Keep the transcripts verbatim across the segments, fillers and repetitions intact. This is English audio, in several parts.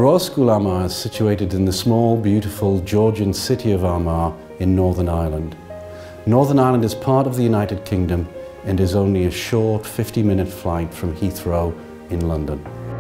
Royal School Armagh is situated in the small, beautiful Georgian city of Armagh in Northern Ireland. Northern Ireland is part of the United Kingdom and is only a short fifty minute flight from Heathrow in London.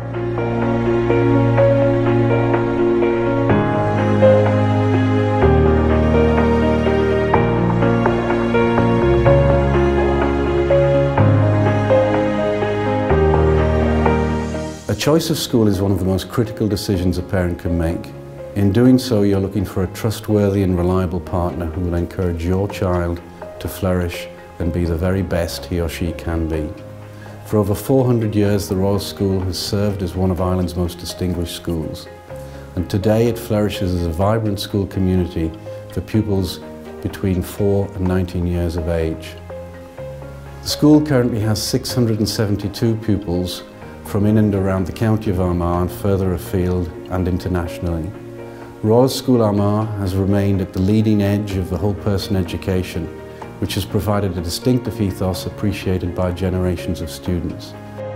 A choice of school is one of the most critical decisions a parent can make. In doing so, you're looking for a trustworthy and reliable partner who will encourage your child to flourish and be the very best he or she can be. For over four hundred years, the Royal School has served as one of Ireland's most distinguished schools. And today it flourishes as a vibrant school community for pupils between four and nineteen years of age. The school currently has six hundred seventy-two pupils from in and around the county of Armagh and further afield and internationally. Royal School Armagh has remained at the leading edge of the whole person education, which has provided a distinctive ethos appreciated by generations of students.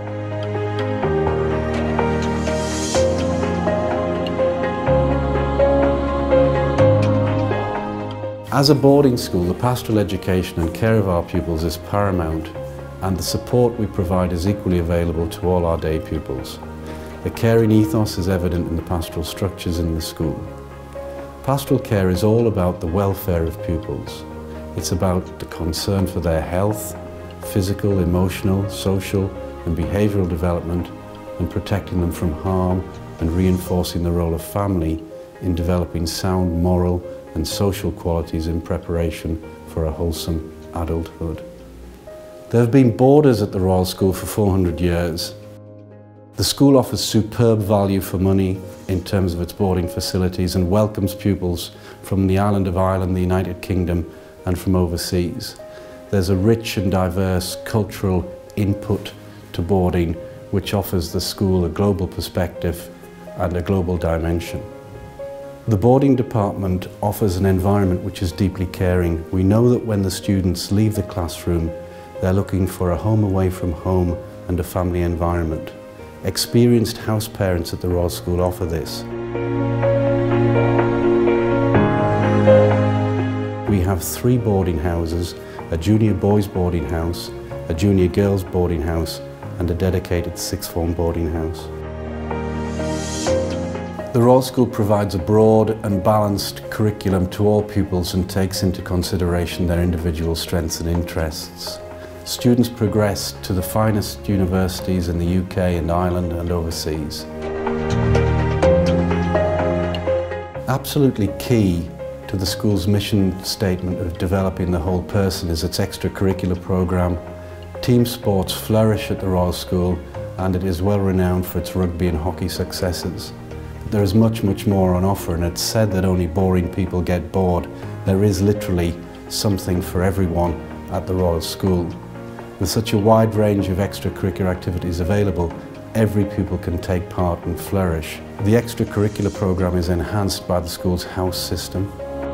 As a boarding school, the pastoral education and care of our pupils is paramount, and the support we provide is equally available to all our day pupils. The caring ethos is evident in the pastoral structures in the school. Pastoral care is all about the welfare of pupils. It's about the concern for their health, physical, emotional, social and behavioural development, and protecting them from harm and reinforcing the role of family in developing sound moral and social qualities in preparation for a wholesome adulthood. There have been boarders at the Royal School for four hundred years. The school offers superb value for money in terms of its boarding facilities and welcomes pupils from the island of Ireland, the United Kingdom and from overseas. There's a rich and diverse cultural input to boarding which offers the school a global perspective and a global dimension. The boarding department offers an environment which is deeply caring. We know that when the students leave the classroom, they're looking for a home away from home and a family environment. Experienced house parents at the Royal School offer this. We have three boarding houses, a junior boys boarding house, a junior girls boarding house and a dedicated sixth form boarding house. The Royal School provides a broad and balanced curriculum to all pupils and takes into consideration their individual strengths and interests. Students progress to the finest universities in the U K and Ireland and overseas. Absolutely key to the school's mission statement of developing the whole person is its extracurricular programme. Team sports flourish at the Royal School and it is well renowned for its rugby and hockey successes. But there is much, much more on offer, and it's said that only boring people get bored. There is literally something for everyone at the Royal School. With such a wide range of extracurricular activities available, every pupil can take part and flourish. The extracurricular programme is enhanced by the school's house system.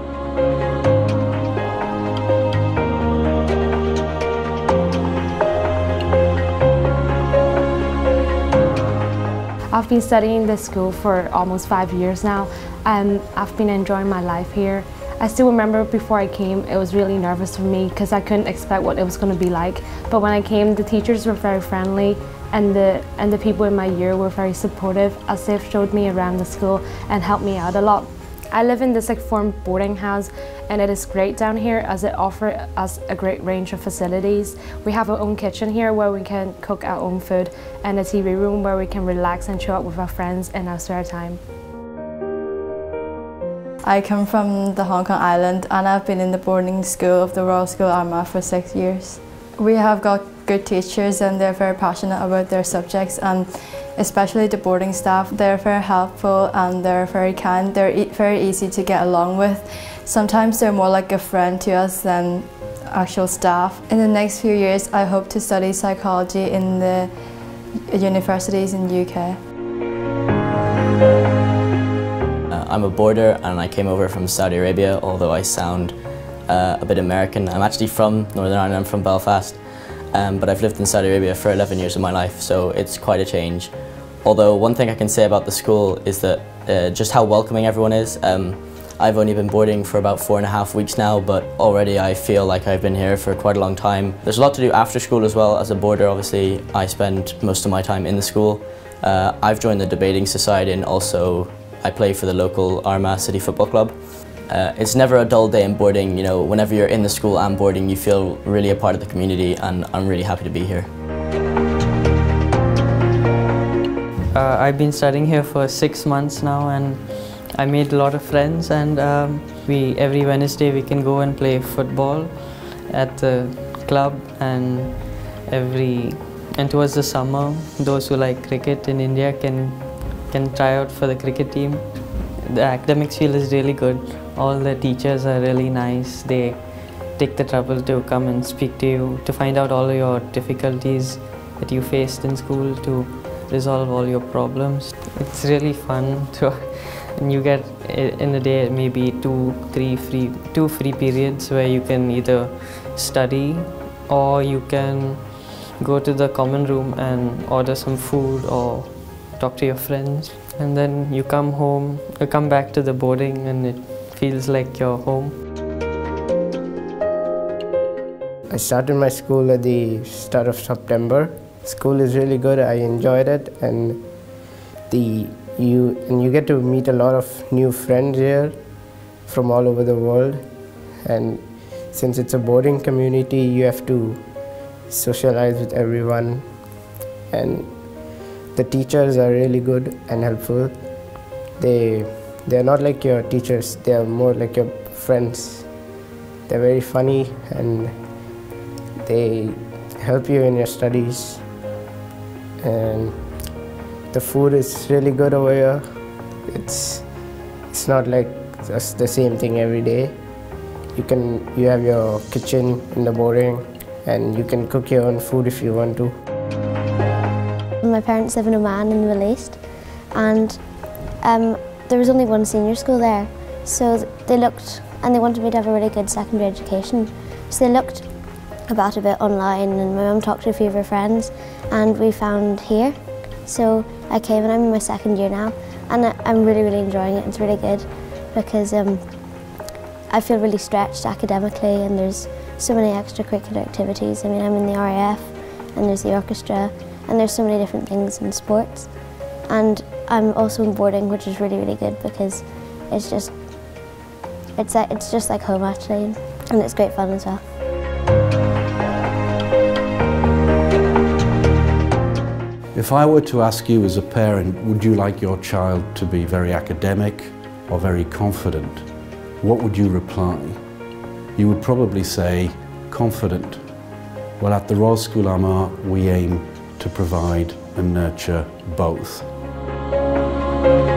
I've been studying this school for almost five years now, and I've been enjoying my life here. I still remember before I came, it was really nervous for me because I couldn't expect what it was going to be like. But when I came, the teachers were very friendly and the, and the people in my year were very supportive as they've showed me around the school and helped me out a lot. I live in the sixth form boarding house and it is great down here as it offers us a great range of facilities. We have our own kitchen here where we can cook our own food and a T V room where we can relax and chill out with our friends in our spare time. I come from the Hong Kong island and I've been in the boarding school of the Royal School Armagh for six years. We have got good teachers and they're very passionate about their subjects, and especially the boarding staff. They're very helpful and they're very kind. They're e very easy to get along with. Sometimes they're more like a friend to us than actual staff. In the next few years I hope to study psychology in the universities in the U K. I'm a boarder and I came over from Saudi Arabia, although I sound uh, a bit American. I'm actually from Northern Ireland, I'm from Belfast, um, but I've lived in Saudi Arabia for eleven years of my life, so it's quite a change. Although one thing I can say about the school is that uh, just how welcoming everyone is. Um, I've only been boarding for about four and a half weeks now, but already I feel like I've been here for quite a long time. There's a lot to do after school as well. As a boarder, obviously, I spend most of my time in the school. Uh, I've joined the debating society, and also I play for the local Armagh City Football Club. Uh, it's never a dull day in boarding. You know, whenever you're in the school and boarding, you feel really a part of the community, and I'm really happy to be here. Uh, I've been studying here for six months now, and I made a lot of friends, and um, we every Wednesday we can go and play football at the club, and every and towards the summer, those who like cricket in India can can try out for the cricket team. The academics field is really good. All the teachers are really nice. They take the trouble to come and speak to you, to find out all your difficulties that you faced in school, to resolve all your problems. It's really fun to. And you get in a day maybe two, three free, two free periods where you can either study or you can go to the common room and order some food or talk to your friends. And then you come home, you come back to the boarding, and it feels like you're home. I started my school at the start of September. School is really good. I enjoyed it, and the You, and you get to meet a lot of new friends here from all over the world. And since it's a boarding community, you have to socialize with everyone. And the teachers are really good and helpful. They, they're not like your teachers, they are more like your friends. They're very funny, and they help you in your studies. And the food is really good over here. It's it's not like just the same thing every day. You can you have your kitchen in the boarding, and you can cook your own food if you want to. My parents live in Oman in the Middle East, and um, there was only one senior school there, so they looked and they wanted me to have a really good secondary education. So they looked about a bit online, and my mum talked to a few of her friends, and we found here. So I came, and I'm in my second year now, and I'm really, really enjoying it. It's really good because um, I feel really stretched academically, and there's so many extracurricular activities. I mean, I'm in the R A F, and there's the orchestra, and there's so many different things in sports. And I'm also in boarding, which is really, really good because it's just, it's, it's just like home actually, and it's great fun as well. If I were to ask you as a parent, would you like your child to be very academic or very confident, what would you reply? You would probably say, confident. Well, at the Royal School Armagh, we aim to provide and nurture both.